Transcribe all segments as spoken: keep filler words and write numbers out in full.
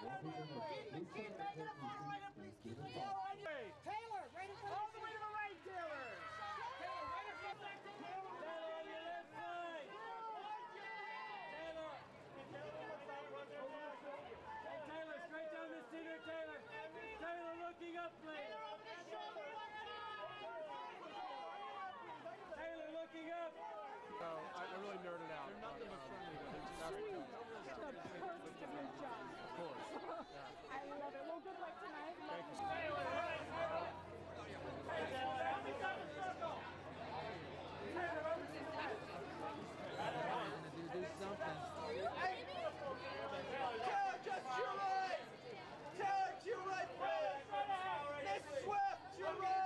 Taylor, right in front of the way to the right, Taylor. Taylor, right in front of the Taylor on your left side. Taylor. Hey, Taylor, straight down the center, Taylor. Taylor looking up, please. Taylor over the shoulder. Taylor looking up. So I, I really nerded out. They're nothing but friendly. The perfect job. Of course. Yeah. I love it. Well, good luck tonight. Thank you. Do, do something. Taylor, just to your right! Taylor, to your right, brother! Miss Swift, to your right!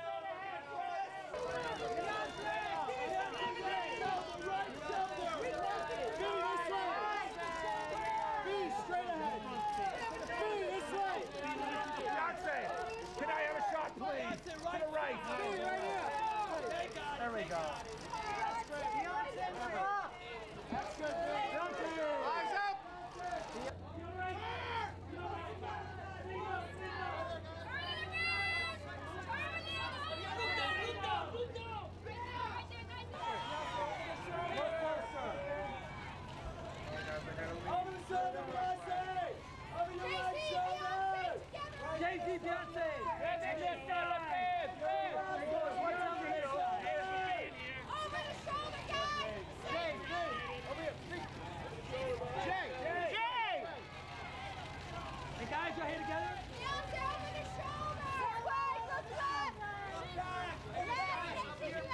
Beyonce, can I have a shot, please? To the right. There we go. That's good, Beyonce! Eyes up! Over the shoulder, Beyonce! Over your right shoulder! Jay-Z, Beyonce! That's it, left side, left hand! Over the shoulder, guys! Jay, Jay! Over here, Jay! Jay! Jay! Hey guys, y'all here together? Beyonce, over the shoulder! Look right, look left! Left, keep it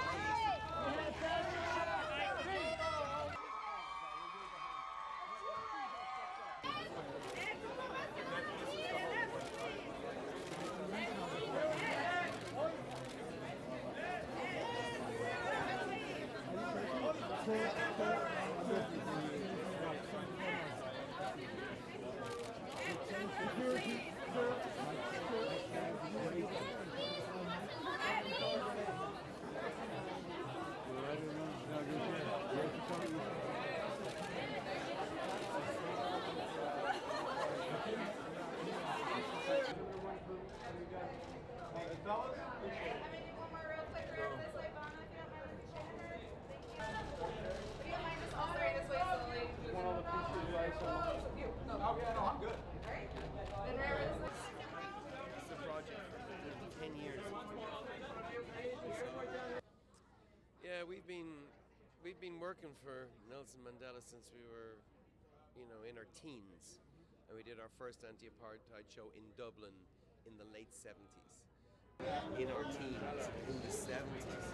One more real quick round this way, Vonna, if you don't mind with the chicken head. Thank you. If you don't mind, just all three this way slowly. Want all the pieces right? So you? No, oh, yeah, no, I'm good. Alright. Then remember this way. This is a project for ten years. Yeah, we've been we've been working for Nelson Mandela since we were, you know, in our teens, and we did our first anti-apartheid show in Dublin in the late seventies. In our teens, in the seventies.